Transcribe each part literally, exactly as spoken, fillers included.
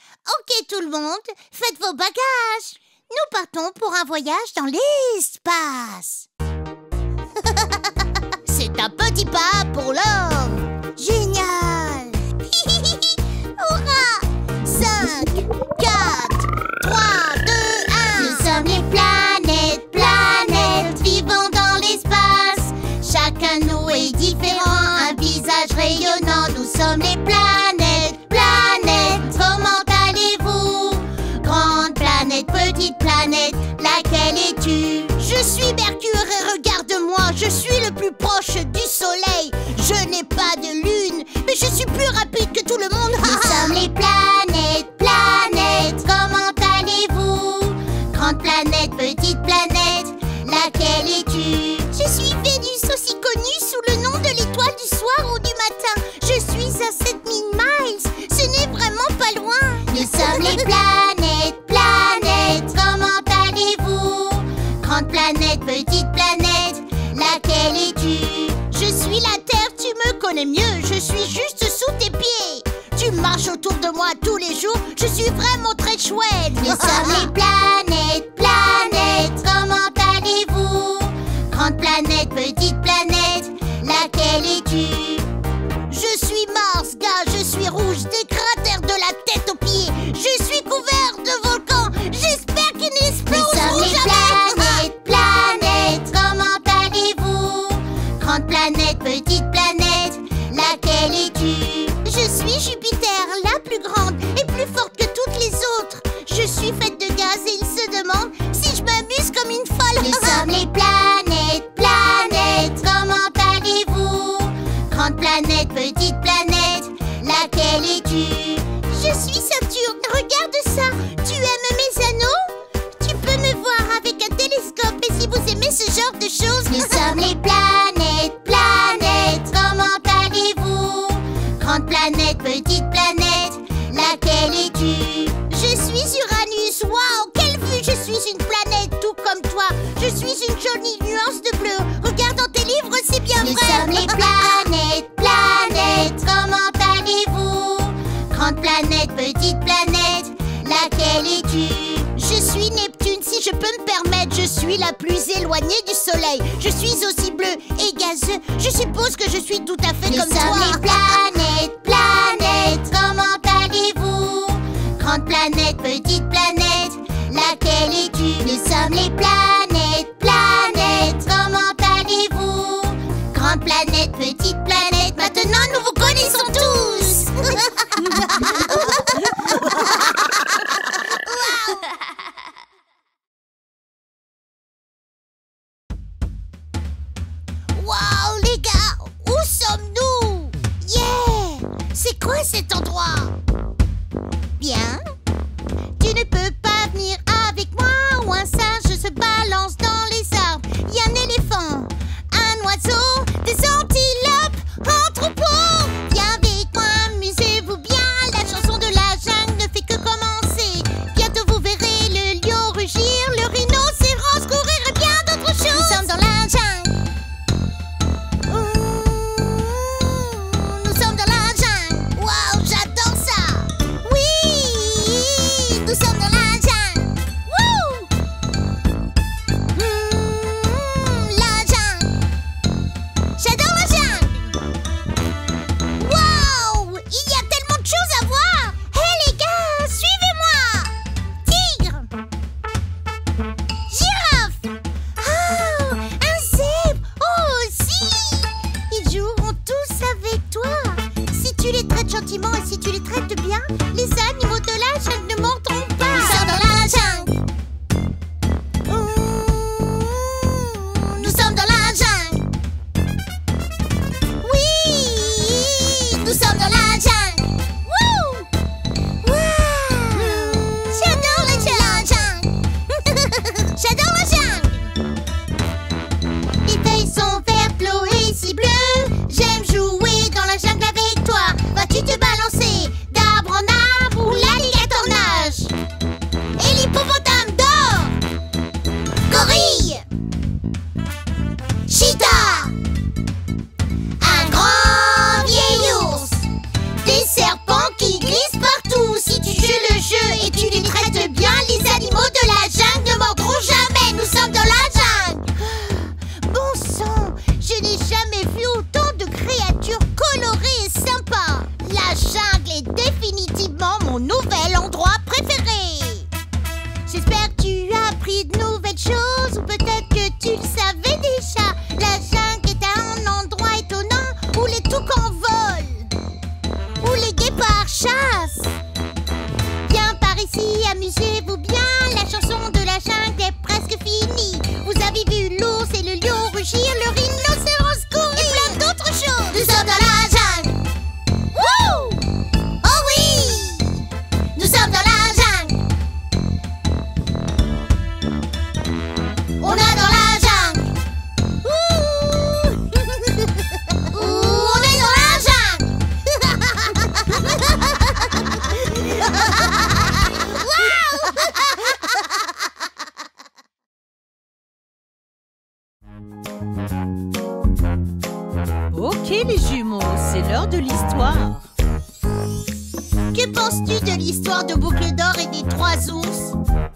Ok tout le monde, faites vos bagages. Nous partons pour un voyage dans l'espace. C'est un petit pas pour l'homme. Génial. Hurrah. cinq, quatre, trois, deux, un. Nous sommes les planètes, planètes, vivons dans l'espace. Chacun de nous est différent, un visage rayonnant. Nous sommes les planètes, planètes, comment allez-vous? Grande planète, petite planète, laquelle es-tu? Je suis Mercure et regarde-moi, je suis le plus proche du soleil. Je n'ai pas de lune, mais je suis plus rapide que tout le monde. Nous sommes les planètes, planètes, comment allez-vous? Grande planète, petite planète, laquelle es-tu? Je suis Vénus, aussi connue sous le nom de l'étoile du soir ou du matin. Je suis à sept mille miles, ce n'est vraiment pas loin. Nous sommes les planètes, planètes, comment allez-vous? Grande planète, petite planète, laquelle es-tu? Je suis la Terre, tu me connais mieux, je suis juste sous tes pieds. Tu marches autour de moi tous les jours, je suis vraiment très chouette. Nous sommes les planètes, planètes, comment allez-vous? Grande planète, petite planète, laquelle es-tu? Je suis Mars, gars, je suis rouge, des cratères de la tête aux pieds. Je suis couvert de volcans, j'espère qu'ils n'exploseront jamais. Planète, planète, comment allez-vous? Grande planète, petite planète, laquelle es-tu? Je suis Jupiter, la plus grande et plus forte que toutes les autres. Je suis faite de gaz et il se demande si je m'amuse comme une folle. Nous sommes les planètes, planètes, comment allez-vous? Grande planète, petite planète, laquelle es-tu? Je suis Saturne, regarde ça. Tu aimes mes anneaux? Tu peux me voir avec un télescope. Et si vous aimez ce genre de choses, nous sommes les planètes, planètes, comment allez-vous? Grande planète, petite planète, laquelle es-tu? Je suis Uranus, waouh, quelle vue! Je suis une planète tout comme toi. Je suis une jolie nuance de bleu. Regarde dans tes livres, c'est bien vrai. Nous sommes les planètes, planètes, comment allez-vous? Grande planète, petite planète, laquelle es-tu? Je suis Neptune, si je peux me permettre, je suis la plus éloignée du soleil. Je suis aussi bleu et gazeux, je suppose que je suis tout à fait comme toi. Nous sommes les planètes, planètes, comment allez-vous? Grande planète, petite planète, laquelle es-tu? Nous sommes les planètes, planètes, comment allez-vous? Grande planète, petite planète, maintenant nous vous connaissons tous. Waouh les gars, où sommes-nous? Yeah! C'est quoi cet endroit? Bien. Tu ne peux pas venir avec moi ou un singe se balance dans les arbres. Il y a un éléphant, un oiseau, des antilopes en troupeau. Viens avec moi, amusez-vous bien. La chanson de la jungle ne fait que commencer. Bientôt vous verrez le lion rugir, le rhinocéros courir et bien d'autres choses. Nous sommes dans la jungle. Nous sommes dans la jungle. Waouh, j'adore ça. Oui, nous sommes dans la jungle. Wouh. Mmh, la jungle. J'adore la jungle. Waouh, il y a tellement de choses à voir. Hé hey, les gars, suivez-moi. Tigre. Girafe. Oh, un zèbre. Oh, aussi. Ils joueront tous avec toi. Si tu les traites gentiment et si tu les traites bien, les animaux de la jungle ne mordront pas. Nous sommes dans la jungle. Mmh, nous sommes dans la jungle. Oui, nous sommes dans la jungle. Wouh! Wow! J'adore la jungle. J'adore la jungle. Les feuilles sont vertes, l'eau est si bleue. J'aime jouer dans la jungle avec toi. Vas-tu te balancer d'arbre en arbre ou l'alligator nage? c'est définitivement mon nouvel endroit préféré. J'espère que tu as appris de nouvelles choses, ou peut-être que tu le savais déjà. La jungle est un endroit étonnant où les toucans volent, où les guépards chassent. Viens par ici, amusez-vous bien. La chanson de la jungle est presque finie. Vous avez vu l'ours et le lion rugir, le rhinocéros courir et plein d'autres choses. Nous sommes dans la jungle. Wouh! Oh oui! Nous sommes dans la jungle. On est dans la jungle. Ouh! Ouh, on est dans la jungle. Ok les jumeaux, c'est l'heure de l'histoire. Que penses-tu de l'histoire de Boucle d'Or et des trois ours?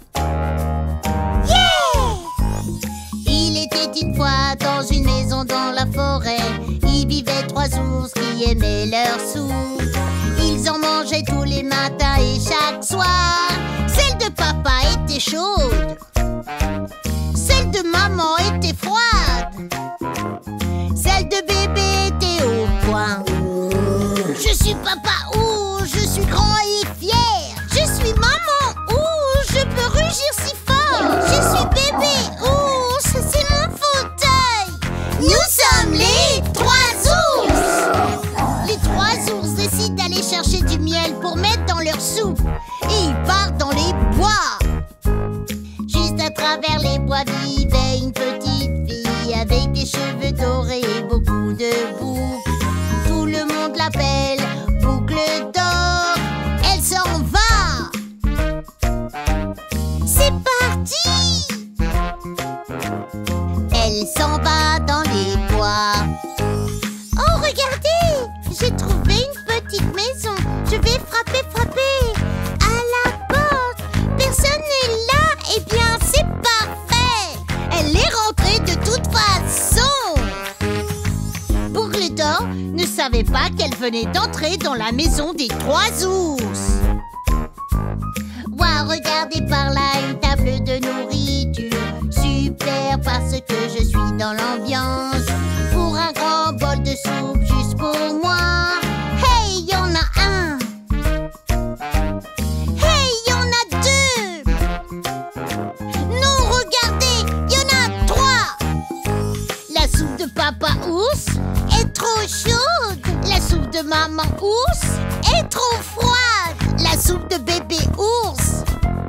Yeah! Il était une fois dans une maison dans la forêt. Il vivait trois ours qui aimaient leur soupe. Ils en mangeaient tous les matins et chaque soir. Celle de papa était chaude, celle de maman était froide, celle de bébé était au point. Je suis papa ours, je suis grand et fier. Je suis maman ours, je peux rugir si fort. Je suis bébé ours, c'est mon fauteuil. Nous sommes les trois ours. Les trois ours décident d'aller chercher du miel pour mettre dans leur soupe. Et ils partent dans les bois. Juste à travers les bois vivait une petite fille avec des cheveux dorés et beaucoup de boucles. Tout le monde l'appelle Boucle d'Or. Elle s'en va. C'est parti. Elle s'en va dans les bois. Oh, regardez, j'ai trouvé une petite maison. Je vais frapper, frapper à la porte. Personne n'est là. Eh bien, c'est parfait. Elle est rentrée de toute façon. Boucle d'Or ne savait pas qu'elle venait d'entrer dans la maison des trois ours. Waouh, regardez par là, une table de nourriture. Super, parce que je suis dans l'ambiance. Pour un grand bol de soupe juste pour moi. Hey, y en a un. Hey, y en a deux. Non, regardez, y en a trois. La soupe de papa ours est trop chaude. La soupe de maman ours est trop froide. La soupe de bébé ours,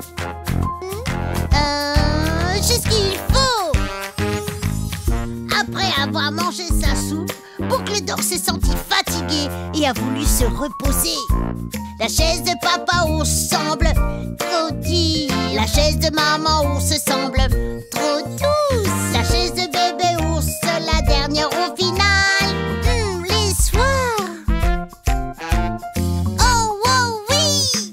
euh, j'ai ce qu'il faut. Après avoir mangé sa soupe, Boucle d'Or s'est senti fatigué et a voulu se reposer. La chaise de papa ours semble trop dure. La chaise de maman ours semble trop douce. La chaise de bébé ours, la dernière au final. Hum, l'histoire. Oh, oh, oui.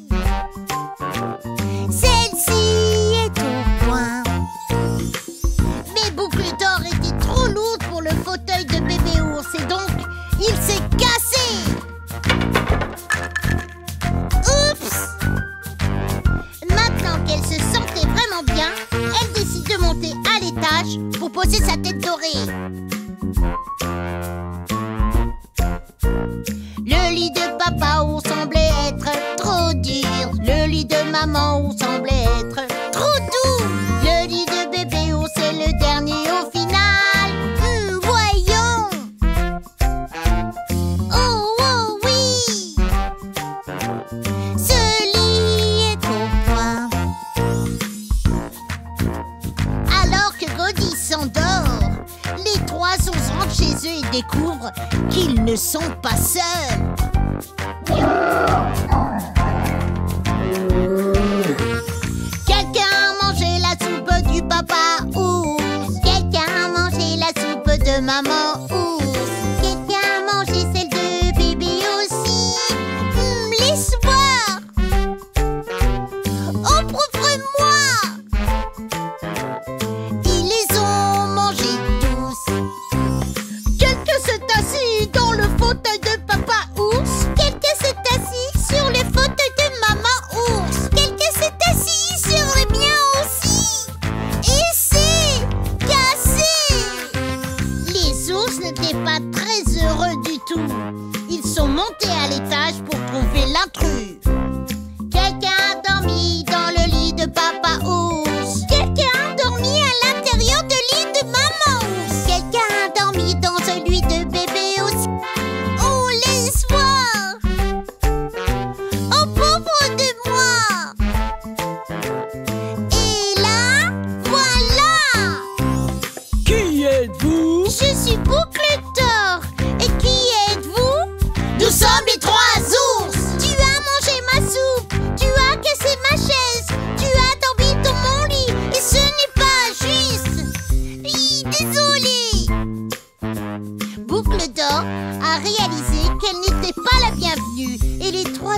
Celle-ci est au point. Mais Boucle d'Or était trop lourde pour le fauteuil de bébé ours et donc il s'est cassé. Oups! Maintenant qu'elle se sentait vraiment bien, elle décide de monter à l'étage pour poser sa tête dorée. Le lit de papa ours semblait être trop dur. Le lit de maman ours semblait être trop doux. Le lit de bébé ours est le dernier au final. Hmm, voyons. Oh, oh, oui. Ce lit est au point. Alors que Goldie s'endort, les trois ours rentrent chez eux et découvrent qu'ils ne sont pas seuls. Quelqu'un a mangé la soupe du papa ours. Quelqu'un a mangé la soupe de maman ours. Quelqu'un a mangé celle de bébé aussi. Hum, l'histoire. Oh, prouve-moi. Ils les ont mangés tous. Quelqu'un s'est assis dans le fauteuil de papa ours.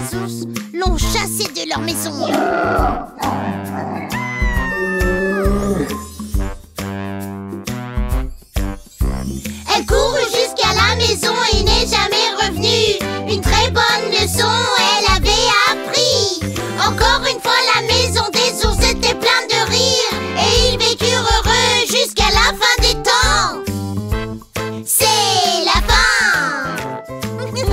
ours l'ont chassée de leur maison. Elle courut jusqu'à la maison et n'est jamais revenue. Une très bonne leçon elle avait appris. Encore une fois la maison des ours était pleine de rire. Et ils vécurent heureux jusqu'à la fin des temps. C'est la fin. Oui.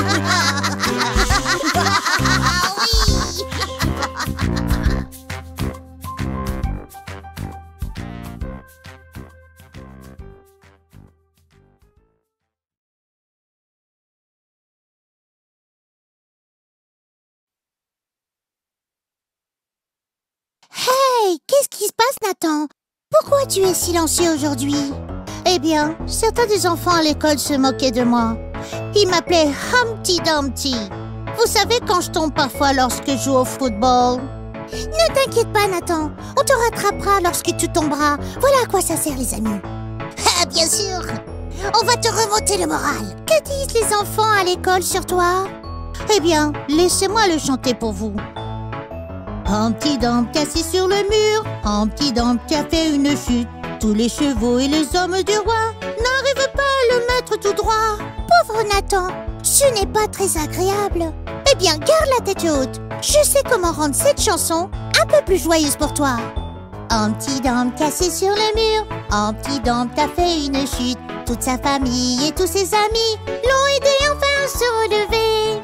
Hey, qu'est-ce qui se passe, Nathan? Pourquoi tu es silencieux aujourd'hui? Eh bien, certains des enfants à l'école se moquaient de moi. Ils m'appelaient Humpty Dumpty. Vous savez quand je tombe parfois lorsque je joue au football? Ne t'inquiète pas, Nathan. On te rattrapera lorsque tu tomberas. Voilà à quoi ça sert, les amis. Ah, bien sûr. On va te remonter le moral. Que disent les enfants à l'école sur toi? Eh bien, laissez-moi le chanter pour vous. Humpty Dumpty assis sur le mur, Humpty Dumpty a fait une chute. Tous les chevaux et les hommes du roi n'arrivent pas à le mettre tout droit. Pauvre Nathan, ce n'est pas très agréable. Eh bien, garde la tête haute. Je sais comment rendre cette chanson un peu plus joyeuse pour toi. Humpty Dumpty assis sur le mur, Humpty Dumpty a fait une chute. Toute sa famille et tous ses amis l'ont aidé enfin à se relever.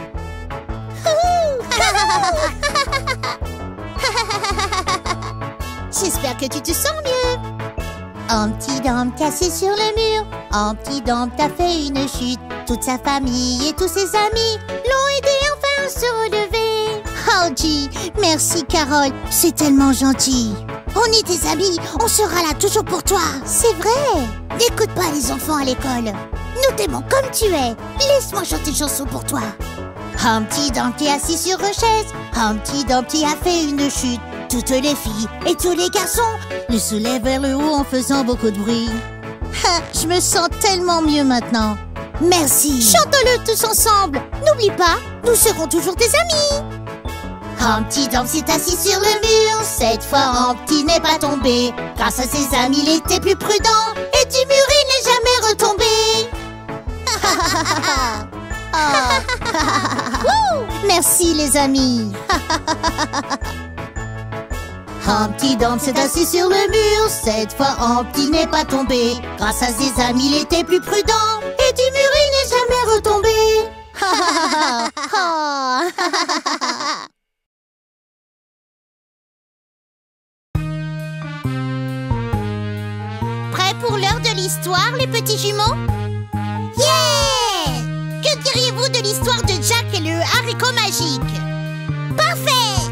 J'espère que tu te sens mieux. Humpty Dumpty assis sur le mur, Humpty Dumpty a fait une chute. Toute sa famille et tous ses amis l'ont aidé enfin à se relever. Oh G, merci Carole, c'est tellement gentil. On est tes amis, on sera là toujours pour toi. C'est vrai. N'écoute pas les enfants à l'école. Nous t'aimons comme tu es. Laisse-moi chanter une chanson pour toi. Humpty Dumpty assis sur une chaise, Humpty Dumpty a fait une chute. Toutes les filles et tous les garçons le soulèvent vers le haut en faisant beaucoup de bruit. Ha, je me sens tellement mieux maintenant. Merci. Chantons-le tous ensemble. N'oublie pas, nous serons toujours tes amis. Humpty Dumpty s'est assis sur le mur. Cette fois Humpty n'est pas tombé. Grâce à ses amis il était plus prudent. Et du mur il n'est jamais retombé. Oh. Merci les amis. Humpty Dumpty s'est assis sur le mur. Cette fois Humpty n'est pas tombé. Grâce à ses amis il était plus prudent. Et du mur il n'est jamais retombé. Prêts pour l'heure de l'histoire, les petits jumeaux? Yeah! Que diriez-vous de l'histoire de Jack et le haricot magique? Parfait!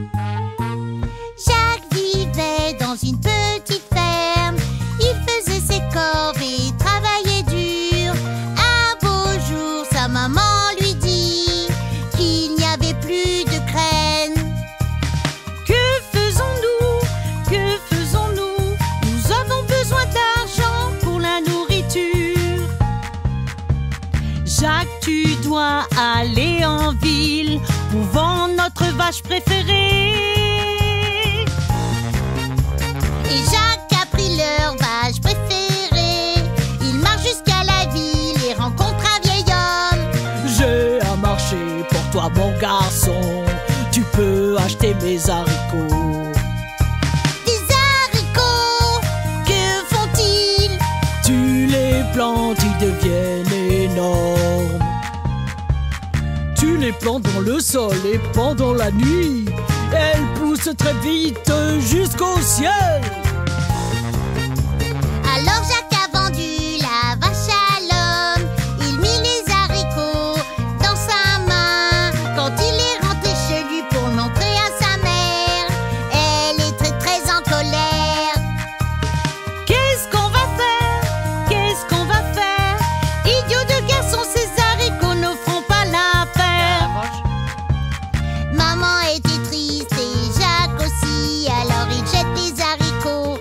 Jack vivait dans une petite ferme. Il faisait ses corves et travaillait dur. Un beau jour, sa maman lui dit qu'il n'y avait plus de graines. Que faisons-nous? Que faisons-nous? Nous avons besoin d'argent pour la nourriture. Jacques, tu dois aller en ville pour vendre notre vache préférée. Et Jacques a pris leur vache préférée. Il marche jusqu'à la ville et rencontre un vieil homme. J'ai un marché pour toi mon garçon. Tu peux acheter mes haricots. Des haricots, que font-ils? Tu les plantes, ils deviennent énormes. Tu les plantes dans le sol et pendant la nuit, elles poussent très vite jusqu'au ciel. Alors Jacques a vendu la vache à l'homme. Il mit les haricots dans sa main. Quand il est rentré chez lui pour le montrer à sa mère, elle est très très en colère. Qu'est-ce qu'on va faire? Qu'est-ce qu'on va faire? Idiot de garçon, ces haricots ne feront pas l'affaire. Maman était triste et Jacques aussi. Alors il jette les haricots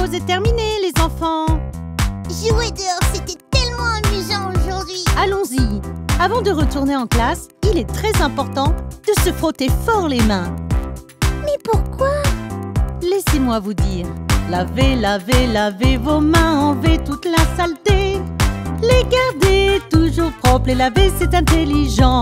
pause est terminée, les enfants. Jouer dehors, c'était tellement amusant aujourd'hui. Allons-y. Avant de retourner en classe, il est très important de se frotter fort les mains. Mais pourquoi? Laissez-moi vous dire. Lavez, lavez, lavez vos mains, enlevez toute la saleté. Les garder toujours propres, les laver c'est intelligent.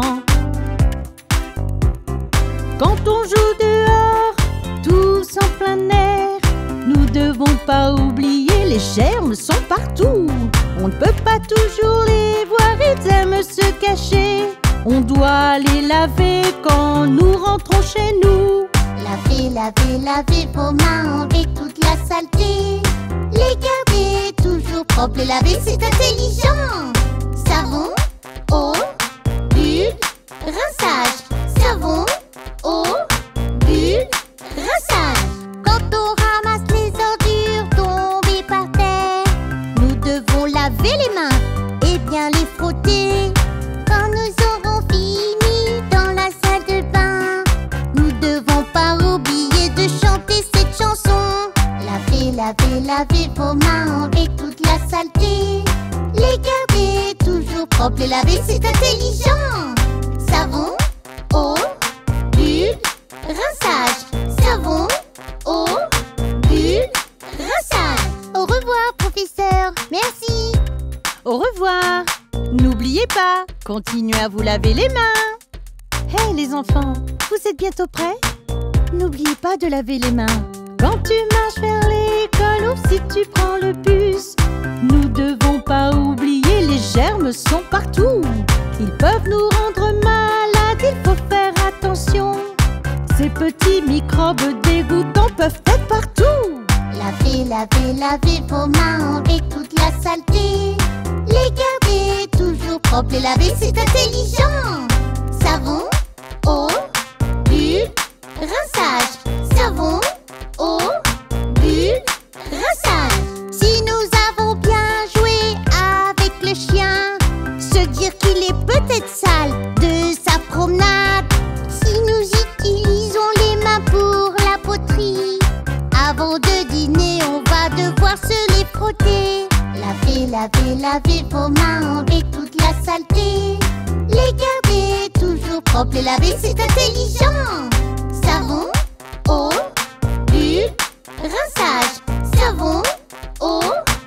Quand on joue dehors, tous en plein air, nous devons pas oublier, les germes sont partout. On ne peut pas toujours les voir, ils aiment se cacher. On doit les laver quand nous rentrons chez nous. Lavez, lavez, lavez vos mains, enlevez toute la saleté. Les garder toujours propres, les laver c'est intelligent. Savon, eau, bulle, rinçage. Savon, eau, bulle, rinçage. Quand on ramasse les ordures tombées par terre, nous devons laver les mains et bien les frotter. Quand nous aurons fini dans la salle de bain, nous devons pas oublier de chanter cette chanson. Lavez, lavez, lavez vos mains, enlevez toute la saleté. Les garder toujours propres, les laver c'est intelligent. Savon, eau, bulle, rinçage. Savon, eau, bulle, rinçage. Au revoir, professeur. Merci. Au revoir. N'oubliez pas, continuez à vous laver les mains. Hé hey, les enfants, vous êtes bientôt prêts? N'oubliez pas de laver les mains. Quand tu marches vers l'école ou si tu prends le bus, nous devons pas oublier, les germes sont partout. Ils peuvent nous rendre malades, il faut faire attention. Ces petits microbes dégoûtants peuvent être partout. Lavez, lavez, lavez vos mains, enlevez toute la saleté. Les garder toujours propres, les laver c'est intelligent. Savon, eau, bulle, rinçage. Savon, eau, bulle, rinçage. Si nous avons bien joué avec le chien, se dire qu'il est peut-être sale de sa promenade. Si nous utilisons les mains pour la poterie, avant de dîner on va devoir se les frotter. Lavez, lavez, lavez vos mains, enlevez toute la saleté. Les garder toujours propres, les laver c'est intelligent. Savon, eau, bulle, rinçage. Savon, eau,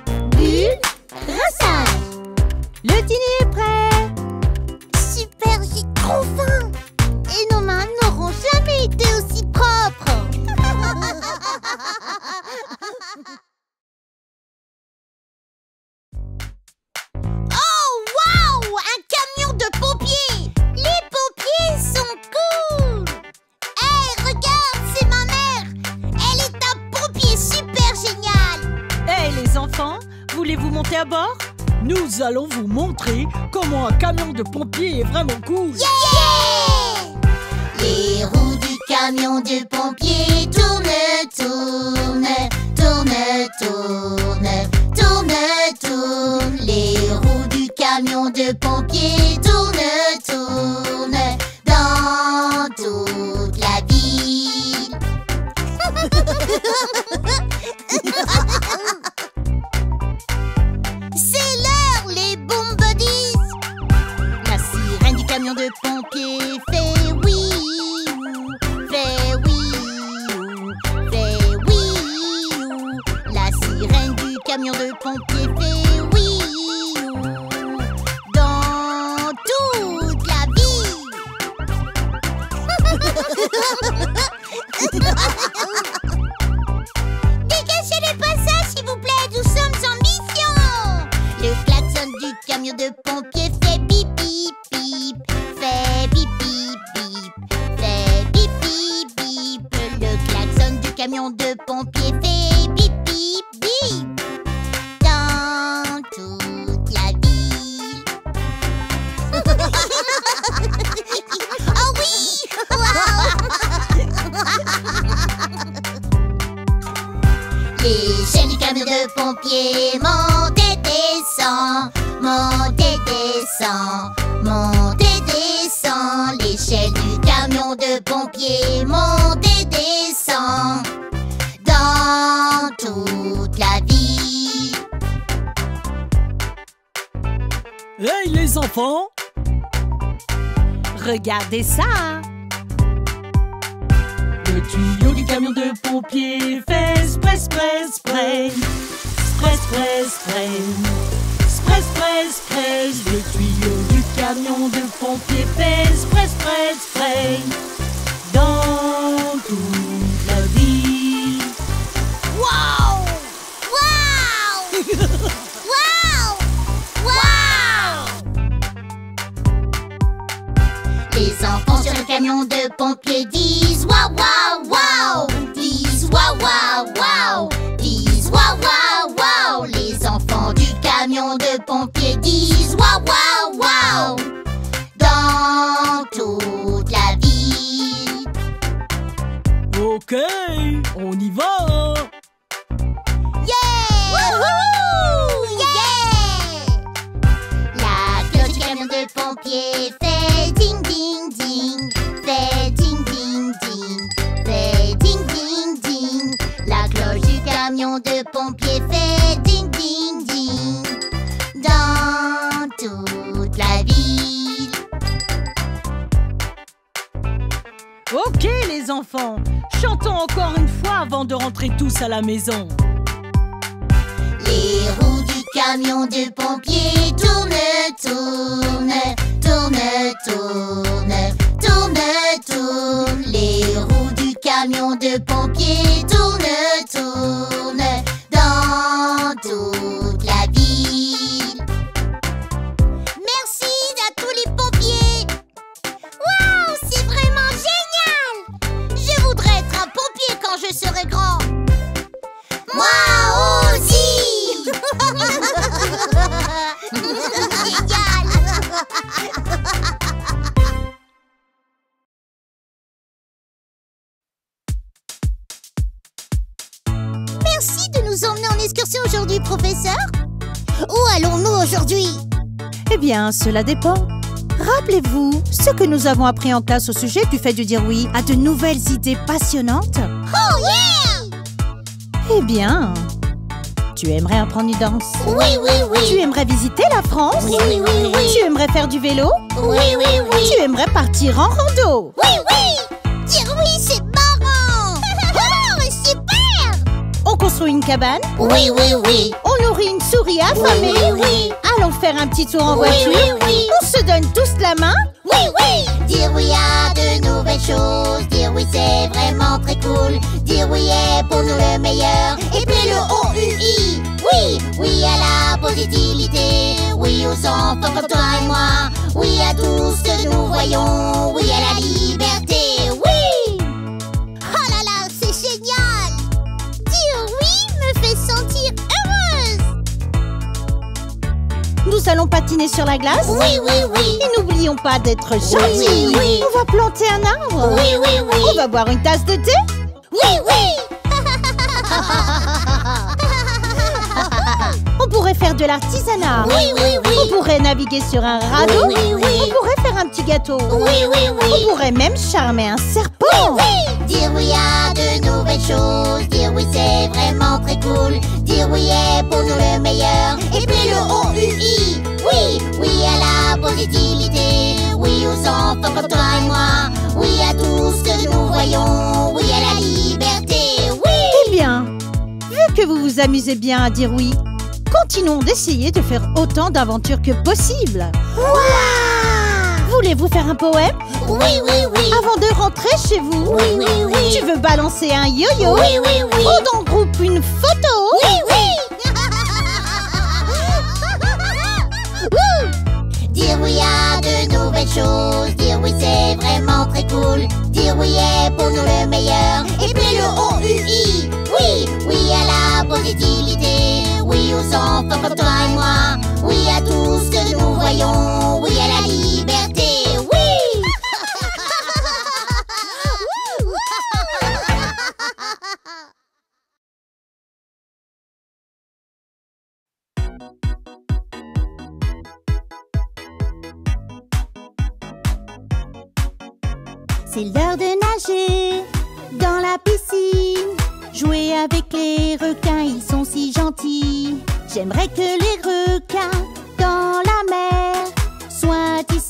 bulle, rinçage. Le dîner est prêt. Super, j'ai trop faim. Et nos mains n'auront jamais été aussi propres. Oh, waouh! Un camion de pompiers! Les pompiers sont cool! Hey, regarde, c'est ma mère! Elle est un pompier super génial! Hey les enfants, voulez-vous monter à bord? Nous allons vous montrer comment un camion de pompiers est vraiment cool. Yeah! Les roues du camion de pompiers tournent, tournent, tournent, tournent, tournent, tournent. Les roues du camion de pompiers tournent, tournent dans toute la ville. C'est l'heure, les boom buddies. La sirène du camion de pompiers fait oui, fait oui, fait oui. La sirène du camion de pompiers fait oui dans toute la ville. Dégagez le passage, s'il vous plaît, nous sommes en mission. Le klaxon du camion de pompiers fait bip bip bip, fait bip bip bip, fait bip bip bip. Le klaxon du camion de pompiers fait bip bip bip dans toute la ville. Oh oui! L'échelle du camion de pompiers monte et descend, monte et descend, monte et descend. L'échelle du camion de pompiers monte et descend dans toute la Hey les enfants! Regardez ça! Le tuyau du camion de pompiers fait spray, spray, spray. Spray, spray, spray. Spray, spray, spray. Le tuyau du camion de pompiers fait spray, spray, spray. Dans toute la ville. Wow! Wow! Wow! Wow! Les enfants sur le camion de pompiers disent waouh, waouh, waouh! Disent waouh, waouh, waouh! Disent waouh, waouh, waouh! Les enfants du camion de pompiers disent waouh, waouh, waouh! Dans toute la ville. Ok, on y va! Yeah! Wouhou! Yeah! La cloche du camion de pompiers fait ding ding ding, fait ding ding ding, fait ding ding ding. La cloche du camion de pompiers fait ding ding ding dans toute la ville. Ok les enfants, chantons encore une fois avant de rentrer tous à la maison. Les roues du camion de pompiers tournent, tournent, tournent, tournent, tournent, tournent. Les roues du camion de pompiers tournent, tournent dans toute la ville. Merci à tous les pompiers. Waouh, c'est vraiment génial! Je voudrais être un pompier quand je serai grand. Moi aussi! Merci de nous emmener en excursion aujourd'hui, professeur. Où allons-nous aujourd'hui? Eh bien, cela dépend. Rappelez-vous ce que nous avons appris en classe au sujet du fait de dire oui à de nouvelles idées passionnantes. Oh yeah! Eh bien, tu aimerais apprendre une danse? Oui, oui, oui. Tu aimerais visiter la France? Oui, oui, oui, oui. Tu aimerais faire du vélo? Oui, oui, oui. Tu aimerais partir en rando? Oui, oui. Dire oui, c'est marrant. Oh, super. On construit une cabane? Oui, oui, oui. On nourrit une souris affamée? Oui, oui, oui. Allons faire un petit tour en Oui, voiture? oui, oui. On se donne tous la main? Oui, oui. Dire oui à de nouvelles choses. Dire oui, c'est vraiment très cool. Dire oui est pour nous le meilleur. Et puis le O U I. Oui, oui à la positivité. Oui aux enfants comme toi et moi. Oui à tout ce que nous voyons. Oui à la liberté. Oui. Oh là là, c'est génial. Dire oui me fait sentir heureuse. Nous allons patiner sur la glace? Oui, oui, oui. Et n'oublions pas d'être gentils. Oui, oui. On va planter un arbre. Oui, oui, oui. On va boire une tasse de thé. Oui, oui. On pourrait faire de l'artisanat. Oui, oui, oui. On pourrait naviguer sur un radeau. Oui, oui, oui. On pourrait faire un petit gâteau. Oui, oui, oui. On pourrait même charmer un serpent. Oui, oui. Dire oui à de nouvelles choses. Dire oui, c'est vraiment très cool. Dire oui est pour nous le meilleur. Et puis le O U I. Oui, oui à la positivité. Oui aux enfants comme toi et moi. Oui à tout ce que nous voyons. Oui à la liberté. Oui. Eh bien, vu que vous vous amusez bien à dire oui, continuons d'essayer de faire autant d'aventures que possible. Waouh! Voulez-vous faire un poème? Oui, oui, oui. Avant de rentrer chez vous? Oui, oui, oui. Tu veux balancer un yo-yo? Oui, oui, oui. Ou dans le groupe une photo? Oui, oui. Dire oui à de nouvelles choses. Dire oui, c'est vraiment très cool. Dire oui est pour nous le meilleur. Et puis le O U I. Oui, oui à la positivité. Oui aux enfants comme toi et moi. Oui à tout ce que nous voyons. Oui à la liberté. Oui. C'est l'heure de nager dans la piscine, jouer avec les requins, ils sont si gentils. J'aimerais que les requins dans la mer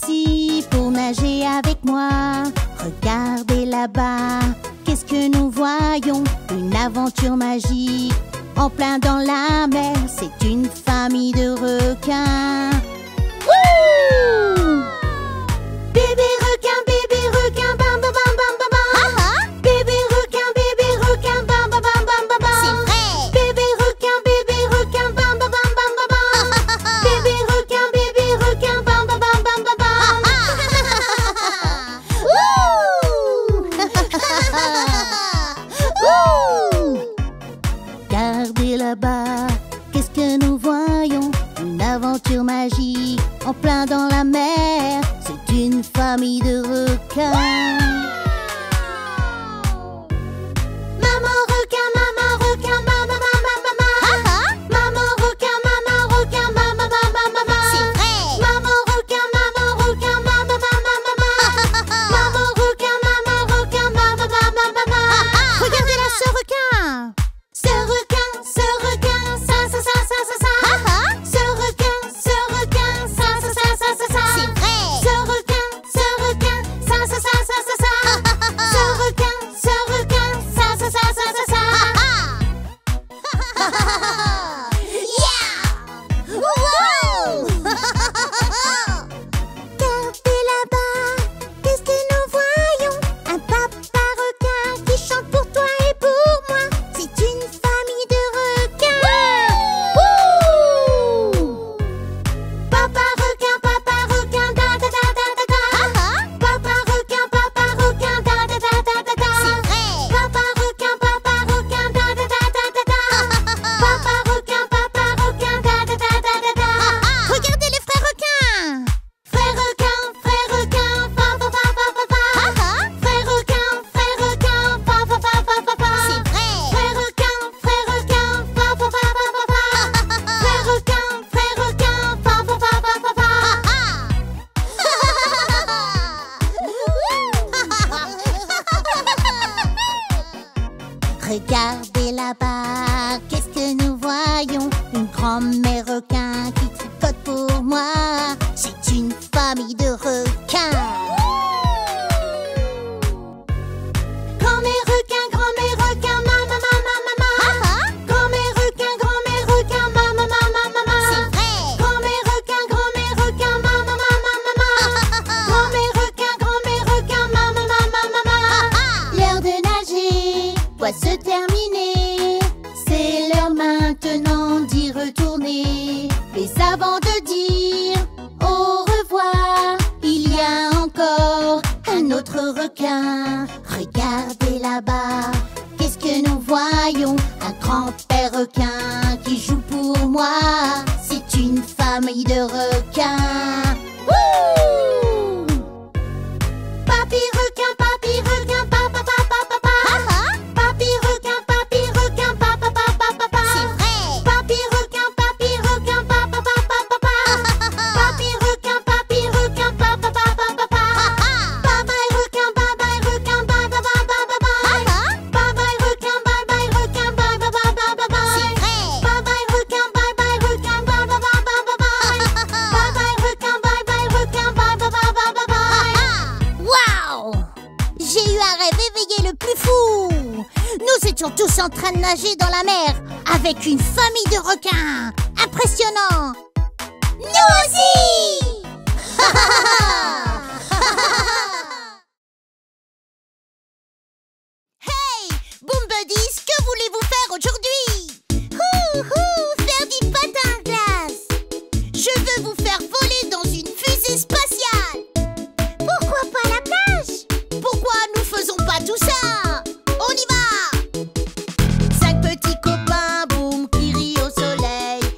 ici pour nager avec moi. Regardez là-bas, qu'est-ce que nous voyons? Une aventure magique en plein dans la mer. C'est une famille de requins. Wouh! Bébé requin, bébé requin, bam bam bam bam bam bam. Bébé requin, bébé requin, bam bam bam bam bam bam. C'est vrai. Bébé requin, bébé requin, bam bam bam bam bam bam. Bébé requin, bébé requin, bam bam bam bam bam bam. Wouh! Regardez là-bas, qu'est-ce que nous voyons? Une aventure magique en plein dans la mer. C'est une famille de requins. Maman requin, maman requin, maman maman maman. Maman requin, maman requin, maman maman maman. C'est vrai. Maman requin, maman requin, maman maman maman. Maman requin, maman requin, maman maman maman. Regardez là ce requin. Ce requin, ce requin, ça ça ça ça ça ça. Ce requin, ce requin, ça ça ça ça ça ça. C'est vrai. Ce requin, ce requin, ça ça ça ça ça ça. Ce requin, ce requin, ça ça ça ça ça ça. Yeah! Wow! Regardez là-bas, qu'est-ce que nous voyons? Un papa requin qui chante pour toi et pour moi. C'est une famille de requins. Wouh! Papa requin, papa requin, da da da da da da. Papa requin, papa requin, da da da da da da. C'est vrai. Papa requin, papa requin, da da da da da da. Papa requin, papa requin, da da da da da da. Regardez les frères requins. Frère requin, frère requin, pa pa pa pa pa pa. Frère requin, frère requin, pa pa pa pa pa pa. C'est vrai. Frère requin, frère requin, pa pa pa pa pa pa. Frère requin, frère requin, pa pa pa pa pa pa. Regardez là-bas, qu'est-ce que nous voyons? Une grand-mère requin qui tricote pour moi. C'est une famille de requins. Grand-mère requin, grand-mère requin, maman, maman, maman. Grand-mère requin, grand-mère requin, maman, maman, maman. C'est vrai. Grand-mère requin, grand-mère requin, maman, maman, maman. Grand-mère requin, grand-mère requin, maman, maman, maman. L'heure de nager doit se terminer. C'est l'heure maintenant d'y retourner. Mais avant de dire au revoir, il y a encore un autre requin. Regardez là-bas, qu'est-ce que nous voyons? Un grand-père requin qui joue pour moi. C'est une famille de requins. Wouh! Papy requin, papy requin, papa, papa, papa. Papy requin, papy requin, papa, papa, papa. C'est vrai. Papy requin, papy requin, papa, papa, papa. Papy requin, papy requin, papa, papa, papa. Bye bye requin, bye bye requin, bye bye bye bye bye bye. Bye bye requin, bye bye requin, bye bye bye bye bye bye. C'est vrai. Bye bye requin, bye bye requin, bye bye bye bye bye bye. Bye bye requin, bye bye requin, bye bye bye bye bye bye. Waouh! J'ai eu un rêve éveillé le plus fou. Nous étions tous en train de nager dans la mer avec une famille de requins. Impressionnant. Nous aussi. Hey, Boom Buddies, que voulez-vous faire aujourd'hui? Hou, hou, faire du patin à glace. Je veux vous faire voler dans une fusée spatiale. Pourquoi pas la plage? Pourquoi nous faisons pas tout ça? On y va! Cinq petits copains, boum, qui rient au soleil.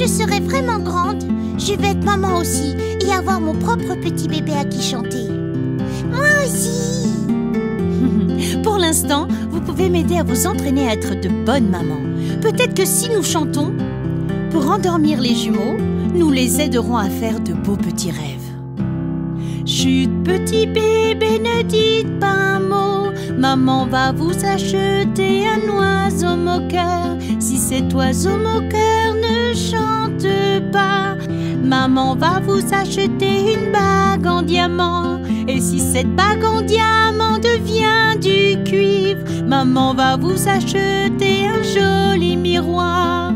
je serai vraiment grande, je vais être maman aussi et avoir mon propre petit bébé à qui chanter. Moi aussi. Pour l'instant, vous pouvez m'aider à vous entraîner à être de bonnes mamans. Peut-être que si nous chantons, pour endormir les jumeaux, nous les aiderons à faire de beaux petits rêves. Chut, petit bébé, ne dites pas un mot. Maman va vous acheter un oiseau moqueur. Si cet oiseau moqueur ne chante pas, maman va vous acheter une bague en diamant. Et si cette bague en diamant devient du cuivre, maman va vous acheter un joli miroir.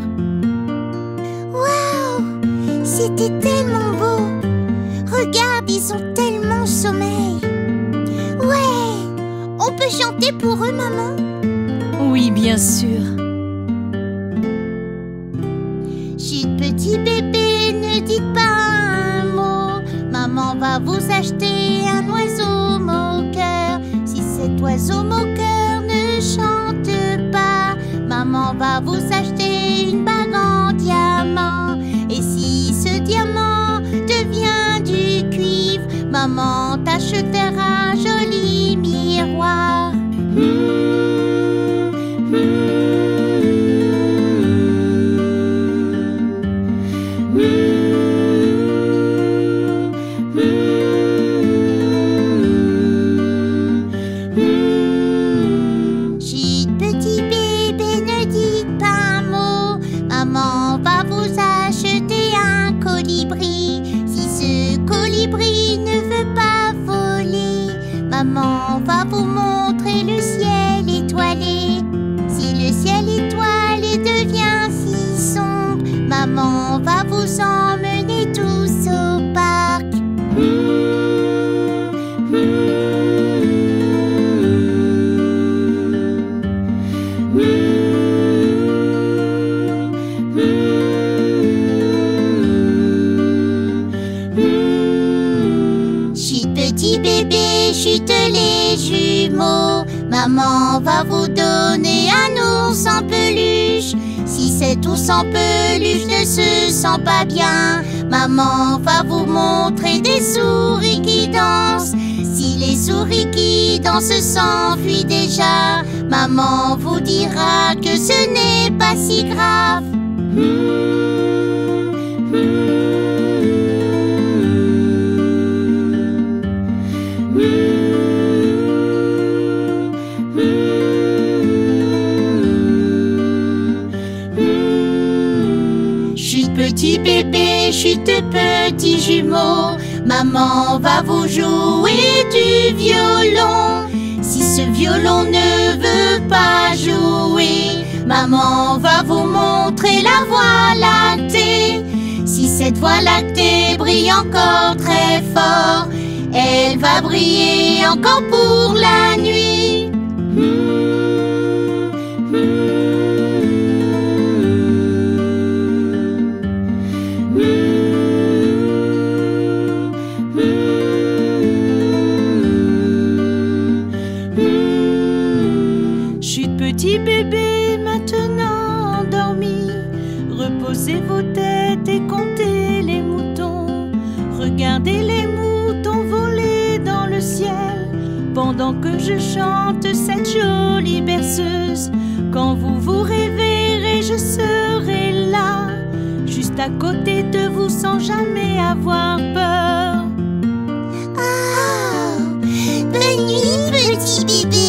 Waouh, c'était tellement beau. Regarde, ils ont tellement sommeil. Ouais, on peut chanter pour eux, maman? Oui, bien sûr. Chut, petit bébé, ne dites pas un mot. Maman va vous acheter un oiseau moqueur. Si cet oiseau moqueur ne chante pas, maman va vous acheter une bague en diamant. Et si ce diamant devient du cuivre, maman t'achètera un joli miroir. Mmh, mmh, mmh, mmh, mmh. Chut, petit bébé, ne dites pas un mot. Maman va vous acheter un colibri. Si ce colibri ne veut pas voler, maman va vous montrer le ciel étoilé. Si le ciel étoilé devient si sombre, maman va vous emmener tous au parc. Mmh, mmh, mmh, mmh. Chut, petit bébé, chut les jumeaux. Maman va vous donner un ours en peluche. Si cet ours en peluche ne se sent pas bien, maman va vous montrer des souris qui dansent. Si les souris qui dansent s'enfuient déjà, maman vous dira que ce n'est pas si grave. Mmh, mmh, mmh, mmh. Chut, petit bébé, chut, petit jumeau. Maman va vous jouer du violon. Si ce violon ne veut pas jouer, maman va vous montrer la voie lactée. Si cette voie lactée brille encore très fort, elle va briller encore pour la nuit. Mmh, mmh, mmh, mmh. Chut, petit bébé, maintenant endormi. Reposez vos têtes et comptez les moutons. Regardez les moutons voler dans le ciel pendant que je chante cette jolie berceuse. Quand vous vous réveillerez, je serai là, juste à côté de vous sans jamais avoir peur. Oh, bonne nuit, petit bébé.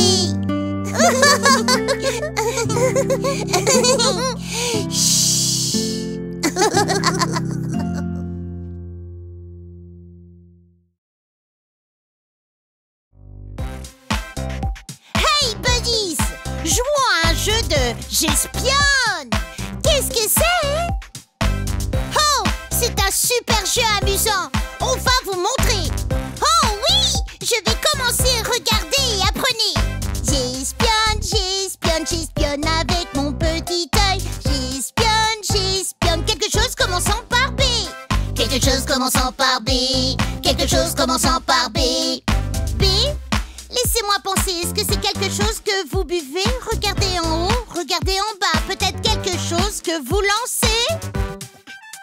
Hey buddies, jouons à un jeu de j'espionne. Qu'est-ce que c'est? Oh, c'est un super jeu amusant. On va vous montrer. Oh oui, je vais commencer. Regardez et apprenez. J'espionne, j'espionne, j'espionne avec mon petit œil. J'espionne, j'espionne. Quelque chose commençant par B. Quelque chose commençant par B. Quelque chose commençant par B. B. Laissez-moi penser. Est-ce que c'est quelque chose que vous buvez? Regardez en haut, regardez en bas. Peut-être quelque chose que vous lancez?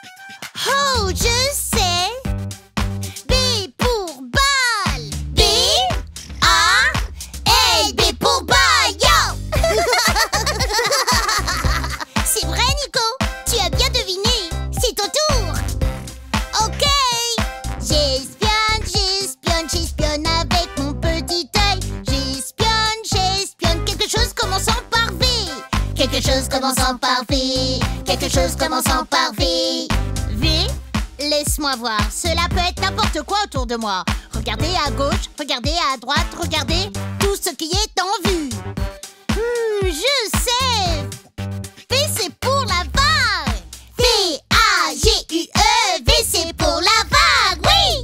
Oh, je sais. B pour balle. B A L. B pour balle. Yo. C'est vrai, Nico. Tu as bien deviné. C'est ton tour. Ok. J'espionne, j'espionne, j'espionne avec mon petit œil. J'espionne, j'espionne. Quelque chose commençant par V. Quelque chose commençant par V. Quelque chose commençant par V. V, laisse-moi voir. Cela peut être n'importe quoi autour de moi. Regardez à gauche, regardez à droite, regardez tout ce qui est en vue. Hmm, je sais. V, c'est pour la vague. V A G U E. V, c'est pour la vague, oui.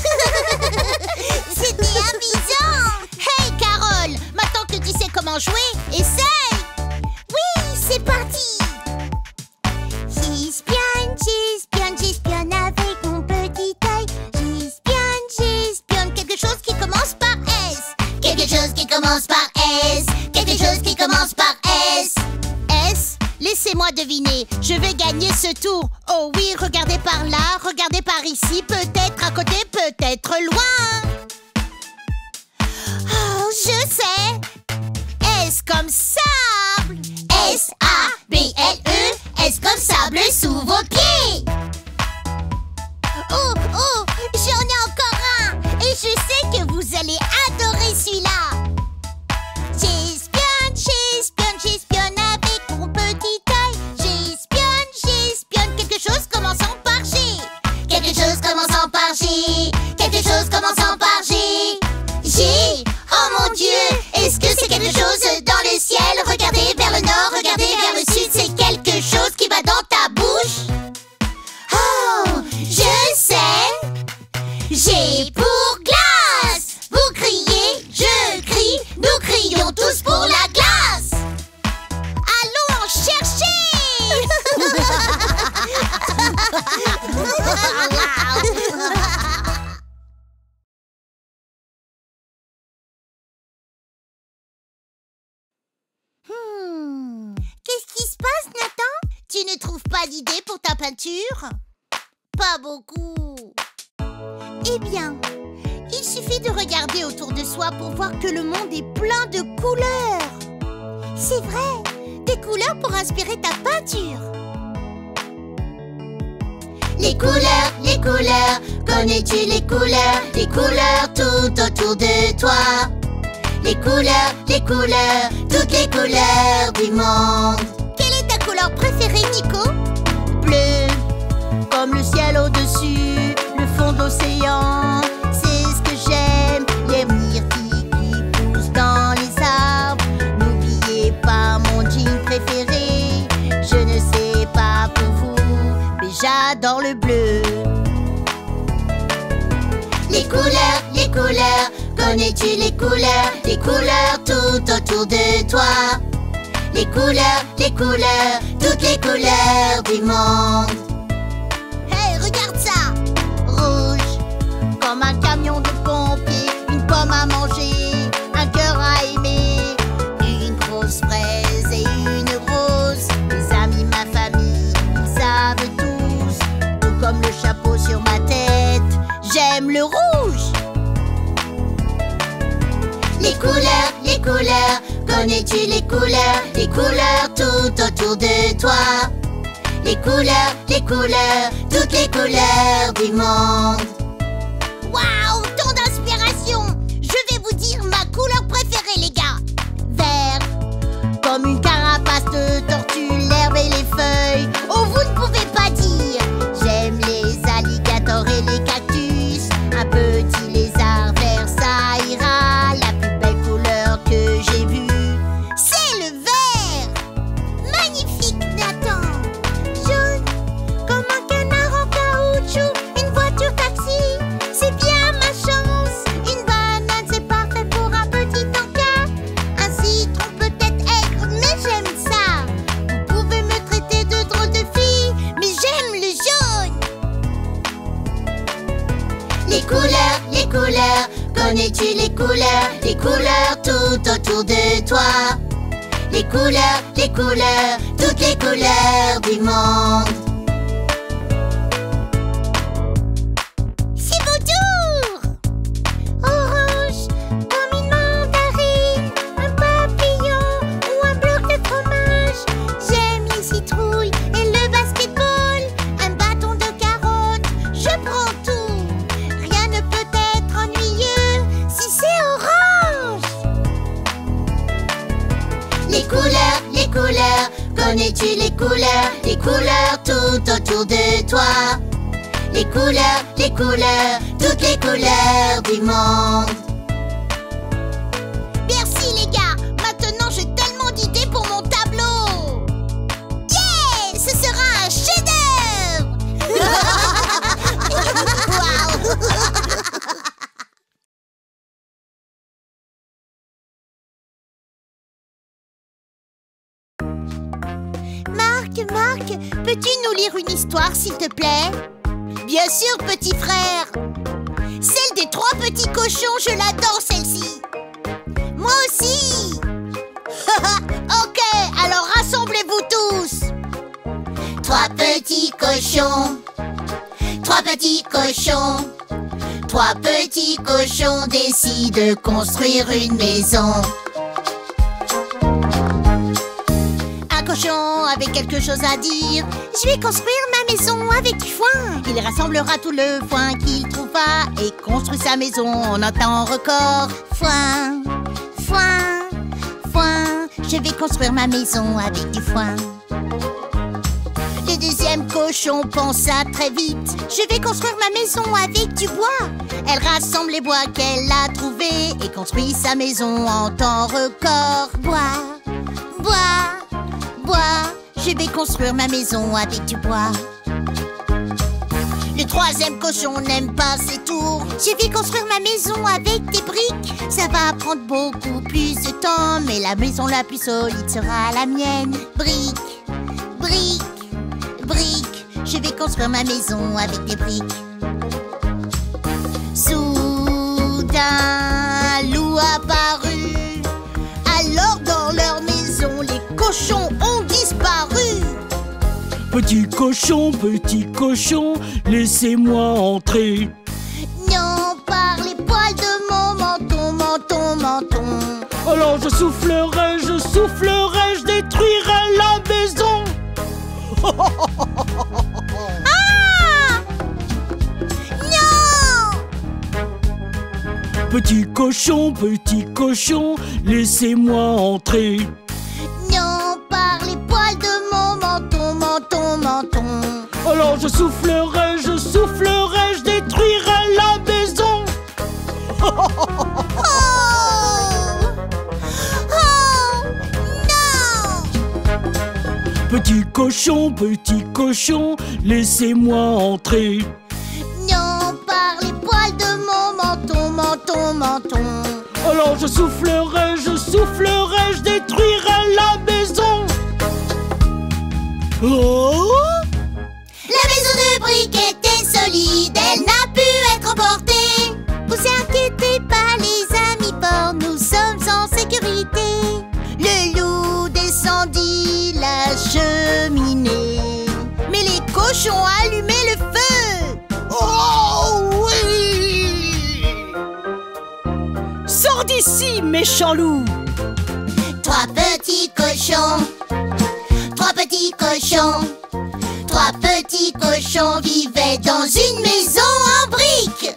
C'était amusant. Hey, Carole, maintenant que tu sais comment jouer, essaye. Oui, c'est parti. J'espionne, j'espionne, j'espionne avec mon petit œil. J'espionne, j'espionne quelque chose qui commence par S. Quelque chose qui commence par S. Quelque chose qui commence par S. S, laissez-moi deviner. Je vais gagner ce tour. Oh oui, regardez par là, regardez par ici. Peut-être à côté, peut-être loin. Oh, je sais. S comme sable. S A B L E. S comme sable sous vos pieds. Oh, oh, j'en ai encore un. Et je sais que vous allez adorer celui-là. J'espionne, j'espionne, j'espionne avec mon petit œil. J'espionne, j'espionne quelque chose commençant par G. Quelque chose commençant par G. Quelque chose commençant par G. G, oh mon Dieu, est-ce que c'est quelque chose dans le ciel? Regardez vers le nord, regardez vers le sud, c'est quelque chose qui va dans ta bouche. Oh, je sais. G pour glace. Vous criez, je crie, nous crions tous pour la glace. Allons en chercher. Hmm. Qu'est-ce qui se passe, Nathan? Tu ne trouves pas d'idée pour ta peinture? Pas beaucoup. Eh bien, il suffit de regarder autour de soi pour voir que le monde est plein de couleurs. C'est vrai, des couleurs pour inspirer ta peinture. Les couleurs, les couleurs, connais-tu les couleurs? Les couleurs tout autour de toi. Les couleurs, les couleurs, toutes les couleurs du monde. Quelle est ta couleur préférée, Nico? Bleu, comme le ciel au-dessus, le fond de l'océan. C'est ce que j'aime, les myrtilles qui poussent dans les arbres. N'oubliez pas mon jean préféré. Je ne sais pas pour vous, mais j'adore le bleu. Les couleurs, les couleurs, connais-tu les couleurs? Les couleurs tout autour de toi. Les couleurs, les couleurs, toutes les couleurs du monde. Hey, regarde ça! Rouge, comme un camion de pompiers. Une pomme à manger, un cœur à aimer. Une grosse fraise et une rose. Mes amis, ma famille, ils savent tous. Tout comme le chapeau sur ma tête, j'aime le rouge. Les couleurs, les couleurs, connais-tu les couleurs? Les couleurs tout autour de toi. Les couleurs, les couleurs, toutes les couleurs du monde. Waouh, tant d'inspiration! Je vais vous dire ma couleur préférée, les gars. Vert, comme une carapace de tortue, l'herbe et les feuilles. Oh, vous ne pouvez pas dire. J'aime les alligators et les cactus. Un petit lézard vert, ça ira. La plus belle couleur que j'ai vue, c'est le vert. Magnifique, Nathan. Jaune, comme un canard en caoutchouc. Une voiture taxi, c'est bien ma chance. Une banane, c'est parfait pour un petit encas. Un citron peut-être aigre, mais j'aime ça. Vous pouvez me traiter de drôle de fille, mais j'aime le jaune. Les couleurs, les couleurs, connais-tu les couleurs? Les couleurs tout autour de toi. Les couleurs, les couleurs, toutes les couleurs du monde. Les couleurs, les couleurs, connais-tu les couleurs? Les couleurs tout autour de toi. Les couleurs, les couleurs, toutes les couleurs du monde. Merci les gars, maintenant j'ai tellement d'idées pour mon tableau. Yeah, ce sera un chef-d'œuvre. Waouh. Marc, Marc, peux-tu nous lire une histoire s'il te plaît? Bien sûr, petit frère. Celle des trois petits cochons, je l'adore celle-ci. Moi aussi. Ok, alors rassemblez-vous tous. Trois petits cochons, trois petits cochons, trois petits cochons décident de construire une maison. Un cochon avait quelque chose à dire. Je vais construire ma maison avec du foin. Il rassemblera tout le foin qu'il trouva et construit sa maison en un temps record. Foin, foin, foin. Je vais construire ma maison avec du foin. Le deuxième cochon pensa très vite. Je vais construire ma maison avec du bois. Elle rassemble les bois qu'elle a trouvés et construit sa maison en temps record. Bois, bois, bois. Je vais construire ma maison avec du bois. Le troisième cochon n'aime pas ses tours. Je vais construire ma maison avec des briques. Ça va prendre beaucoup plus de temps, mais la maison la plus solide sera la mienne. Briques, briques, briques. Je vais construire ma maison avec des briques. Soudain, un loup apparut. Alors dans leur maison, les cochons ont disparu. Petit cochon, petit cochon, laissez-moi entrer. Non, par les poils de mon menton, menton, menton. Alors je soufflerai, je soufflerai, je détruirai la maison. Ah! Non! Petit cochon, petit cochon, laissez-moi entrer. Non, par les poils de mon menton, menton, menton. Alors je soufflerai, je soufflerai, je détruirai la maison. Oh! Oh! Non! Petit cochon, petit cochon, laissez-moi entrer. Non, par les poils de mon menton, menton, menton. Alors je soufflerai, je soufflerai, je détruirai la maison. Oh! La maison de briques était solide, elle n'a pu être emportée. Vous inquiétez pas les amis forts, nous sommes en sécurité. Le loup descendit la cheminée, mais les cochons allumaient le feu. Oh oui! Sors d'ici, méchant loup! Trois petits cochons, trois petits cochons, trois petits cochons vivaient dans une maison en briques.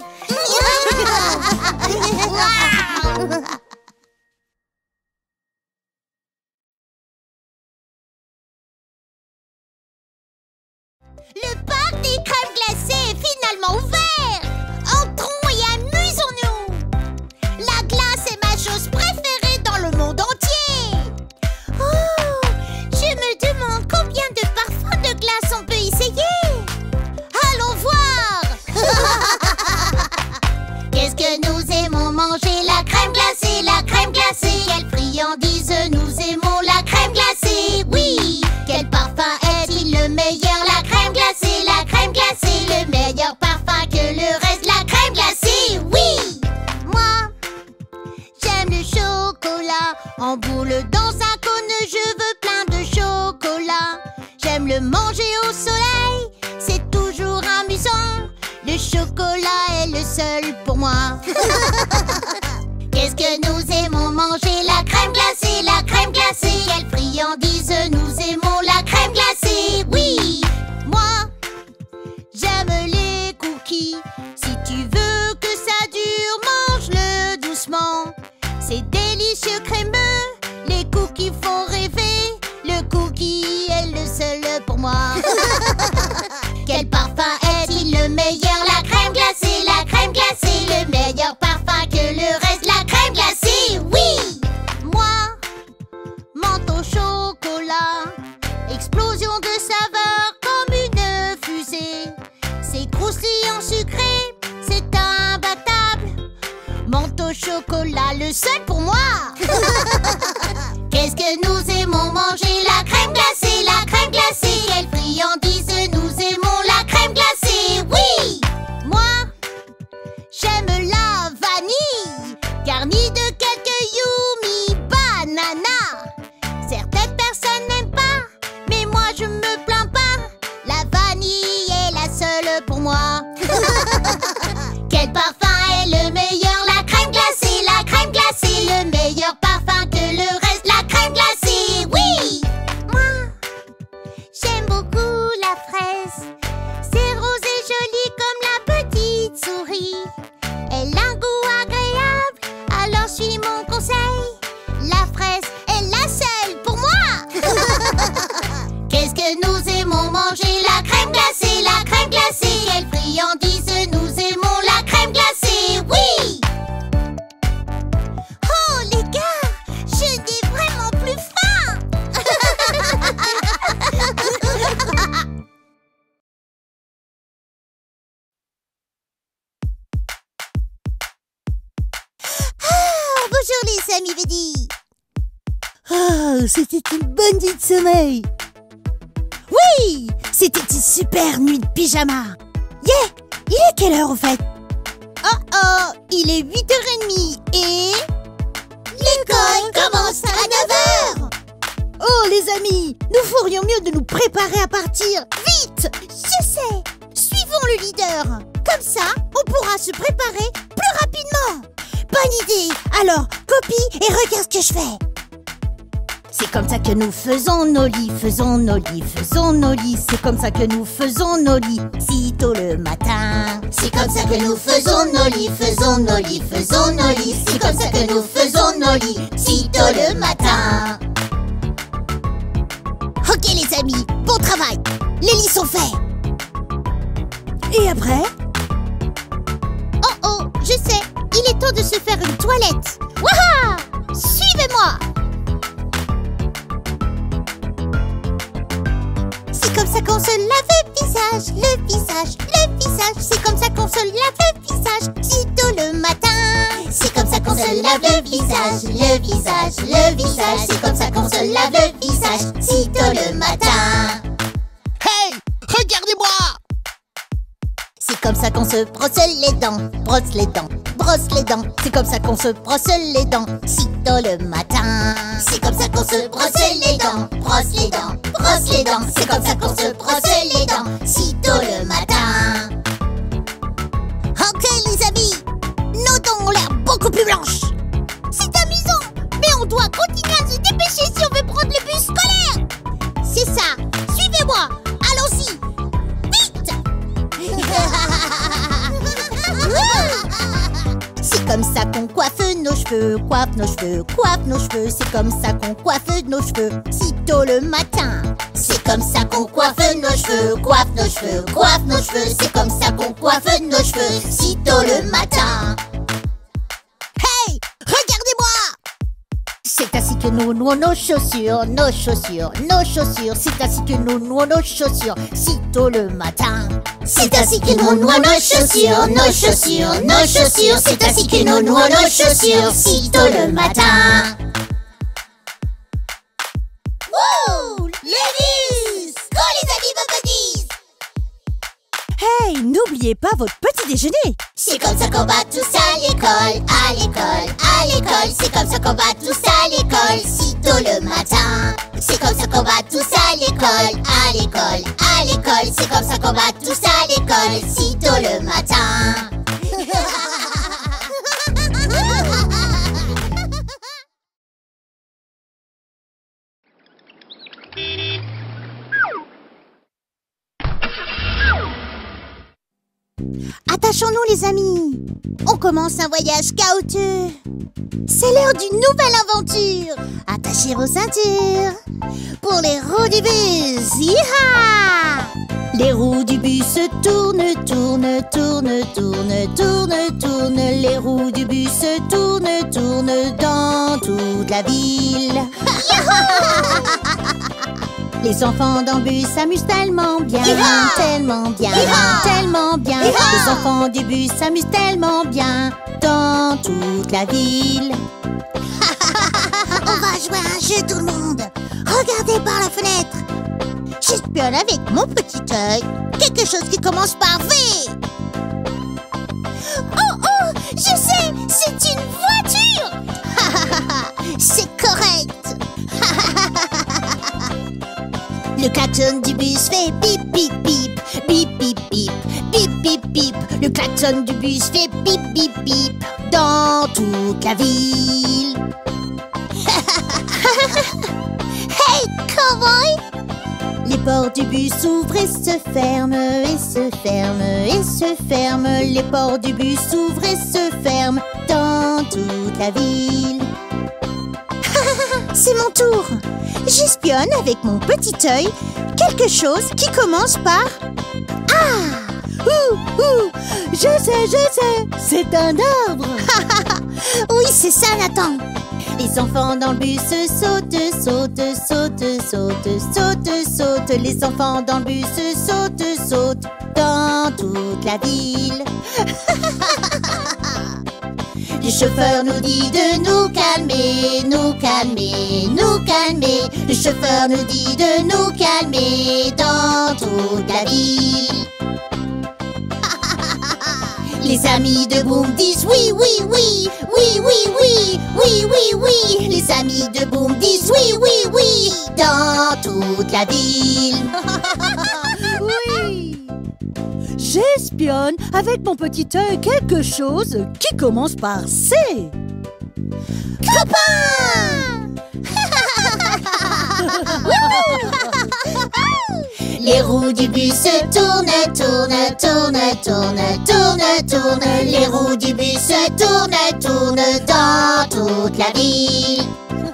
Le parc des crèmes glacées est finalement ouvert. Entrons et amusons-nous. La glace est ma chose préférée dans le monde entier. Oh, je me demande combien de parfums de glace on peut essayer. Allons voir. Qu'est-ce que nous aimons manger, la crème glacée, la crème glacée. Quelle friandise, nous aimons la crème glacée, oui. Quel parfum est-il le meilleur, la crème glacée, la crème glacée. Le meilleur parfum que le reste, la crème glacée, oui. Moi, j'aime le chocolat en boule dans un cône. Je veux plein de chocolat. J'aime le manger au soleil, c'est toujours amusant. Le chocolat est le seul pour moi. Qu'est-ce que nous aimons manger, la crème glacée, la crème glacée. Quelle friandise, nous aimons la crème glacée, oui. Moi, j'aime les cookies. Si tu veux que ça dure, mange-le doucement. C'est délicieux crémeux, les cookies font moi. Quel parfum est-il le meilleur? La crème glacée, la crème glacée, le meilleur parfum que le reste. La crème glacée, oui. Moi, menthe au chocolat, explosion de saveur comme une fusée. C'est croustillant sucré, c'est imbattable. Menthe au chocolat, le seul pour moi. Qu'est-ce que nous aimons manger? La crème glacée, la crème glacée. Quelle friandise nous aimons? La crème glacée, oui. Moi, j'aime la vanille, garnie de quelques yumi banana. Certaines personnes n'aiment pas, mais moi je me plains pas. La vanille est la seule pour moi. Quel parfum est le meilleur? La crème glacée, la crème glacée, le meilleur parfum que le reste. La crème glacée, oui. Moi, j'aime beaucoup la fraise. C'est rose et joli comme la petite souris. Elle a un goût agréable, alors suis mon conseil. La fraise est la seule pour moi. Qu'est-ce que nous aimons manger? La crème glacée, la crème glacée. Quelle friandise nous aimons? La crème glacée, oui. Oh les gars, je n'ai vraiment plus faim. Ah, bonjour les amis Veddy. Oh, c'était une bonne nuit de sommeil. Oui, c'était une super nuit de pyjama. Yeah, il est quelle heure au fait? Oh oh, il est huit heures trente et... l'école commence à neuf heures. Oh les amis, nous ferions mieux de nous préparer à partir. Vite! Je sais, suivons le leader. Comme ça, on pourra se préparer plus rapidement. Bonne idée. Alors, copie et regarde ce que je fais. C'est comme ça que nous faisons nos lits, faisons nos lits, faisons nos lits. C'est comme ça que nous faisons nos lits, si tôt le matin. C'est comme ça que nous faisons nos lits, faisons nos lits, faisons nos lits. C'est comme ça que nous faisons nos lits, si tôt le matin. Ok les amis, bon travail. Les lits sont faits. Et après? Oh oh, je sais, il est temps de se faire une toilette. Waha! Suivez-moi. C'est comme ça qu'on se lave le visage, le visage, le visage. C'est comme ça qu'on se lave le visage, si tôt le matin. C'est comme ça qu'on se lave le visage, le visage, le visage. C'est comme ça qu'on se lave le visage, si tôt le matin. Hey, regardez-moi! C'est comme ça qu'on se brosse les dents, brosse les dents, brosse les dents. C'est comme ça qu'on se brosse les dents, si tôt le matin. C'est comme ça qu'on se brosse les dents, brosse les dents, brosse les dents. C'est comme ça qu'on se brosse les dents, si tôt le matin. Ok les amis, nos dents ont l'air beaucoup plus blanches. C'est amusant, mais on doit continuer à se dépêcher si on veut prendre le bus scolaire. C'est ça, suivez-moi, allons-y, vite. C'est comme ça qu'on coiffe nos cheveux, coiffe nos cheveux, coiffe nos cheveux. C'est comme ça qu'on coiffe nos cheveux, si tôt le matin. C'est comme ça qu'on coiffe nos cheveux, coiffe nos cheveux, coiffe nos cheveux. C'est comme ça qu'on coiffe nos cheveux, si tôt le matin. Hey, regardez-moi! C'est ainsi que nous nouons nos chaussures, nos chaussures, nos chaussures. C'est ainsi que nous nouons nos chaussures, si tôt le matin. C'est ainsi que nous nouons nos chaussures, nos chaussures, nos chaussures. C'est ainsi que nous nouons nos chaussures, si tôt le matin. Wouh! Les bus! Go les amis Bobodies! Hey, n'oubliez pas votre petit déjeuner. C'est comme ça qu'on va tous à l'école, à l'école, à l'école. C'est comme ça qu'on va tous à l'école, si tôt le matin. C'est comme ça qu'on va tous à l'école, à l'école, à l'école. C'est comme ça qu'on va tous à l'école, si tôt le matin. Attachons-nous les amis. On commence un voyage chaotique. C'est l'heure d'une nouvelle aventure. Attachez Attachez vos ceintures pour les roues du bus. Hi-ha! Les roues du bus tournent, tournent, tournent, tournent, tournent, tournent. Les roues du bus tournent, tournent dans toute la ville. Les enfants dans le bus s'amusent tellement bien, tellement bien, tellement bien. Les enfants du bus s'amusent tellement bien dans toute la ville. On va jouer à un jeu, tout le monde. Regardez par la fenêtre. J'espionne avec mon petit œil quelque chose qui commence par V. Oh oh, je sais, c'est une voiture. C'est correct. Le klaxon du bus fait bip bip bip, bip bip bip, bip bip bip. Le klaxon du bus fait bip bip bip dans toute la ville. Hey, cowboy! Les portes du bus s'ouvrent et se ferment, et se ferment, et se ferment. Les portes du bus s'ouvrent et se ferment dans toute la ville. C'est mon tour. J'espionne avec mon petit œil quelque chose qui commence par Ah! Ouh, ouh! Je sais, je sais! C'est un arbre! Oui, c'est ça, Nathan! Les enfants dans le bus sautent, sautent, sautent, sautent, sautent, sautent. Les enfants dans le bus sautent, sautent dans toute la ville. Le chauffeur nous dit de nous calmer, nous calmer, nous calmer. Le chauffeur nous dit de nous calmer dans toute la ville. Les amis de Boom disent oui, oui, oui, oui, oui, oui, oui, oui, oui. Les amis de Boom disent oui, oui, oui, dans toute la ville. Oui. J'espionne avec mon petit œil quelque chose qui commence par C. Copain! Les roues du bus tournent, tournent, tournent, tournent, tournent, tournent. Les roues du bus tournent, tournent dans toute la ville.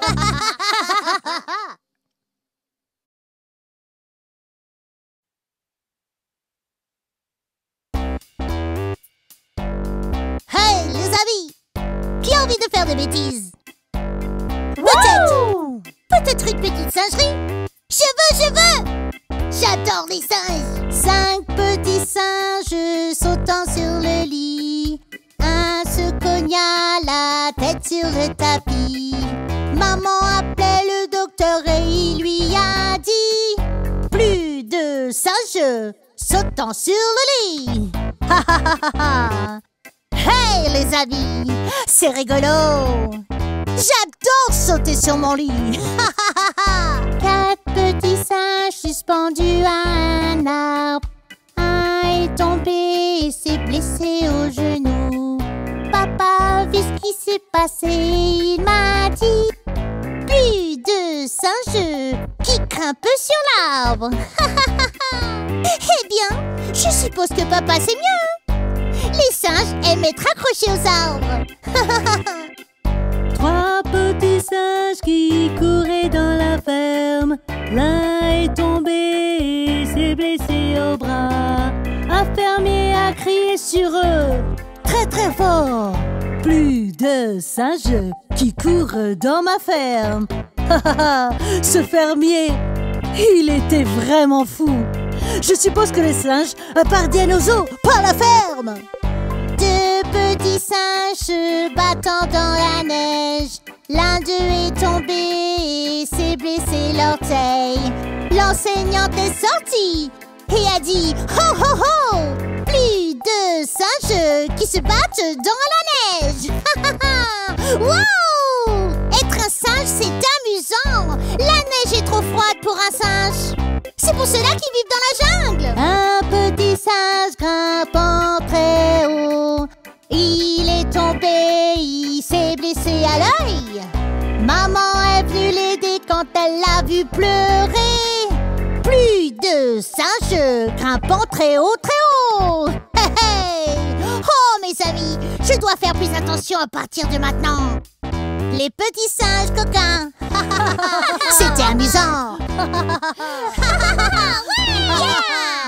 Hey, les amis! Qui a envie de faire des bêtises? Peut-être! Peut-être une petite singerie? Je veux, je veux! J'adore les singes! Cinq petits singes sautant sur le lit. Un se cogna la tête sur le tapis. Maman appelait le docteur et il lui a dit: plus de singes sautant sur le lit! Ha ha ha ha! Hey les amis! C'est rigolo! J'adore sauter sur mon lit! Quatre petits singes suspendus à un arbre. Un est tombé et s'est blessé au genou. Papa a vu ce qui s'est passé, il m'a dit: plus de singes qui grimpent sur l'arbre. Eh bien, je suppose que papa sait mieux. Les singes aiment être accrochés aux arbres. Trois petits singes qui couraient dans la ferme. L'un est tombé et s'est blessé au bras. Un fermier a crié sur eux très très fort: plus de singes qui courent dans ma ferme. Ce fermier, il était vraiment fou. Je suppose que les singes parviennent aux eaux, pas à la ferme. Deux petits singes se battant dans la neige. L'un d'eux est tombé et s'est blessé l'orteil. L'enseignante est sortie et a dit: ho ho ho! Plus de singes qui se battent dans la neige. Wow! Être un singe, c'est amusant. La neige est trop froide pour un singe. C'est pour cela qu'ils vivent dans la jungle. Un petit singe grimpant très haut. Il est tombé, il s'est blessé à l'œil. Maman est venue l'aider quand elle l'a vu pleurer. Plus de singes grimpant très haut, très haut. Hey, hey. Oh mes amis, je dois faire plus attention à partir de maintenant. Les petits singes coquins. C'était amusant. Yeah!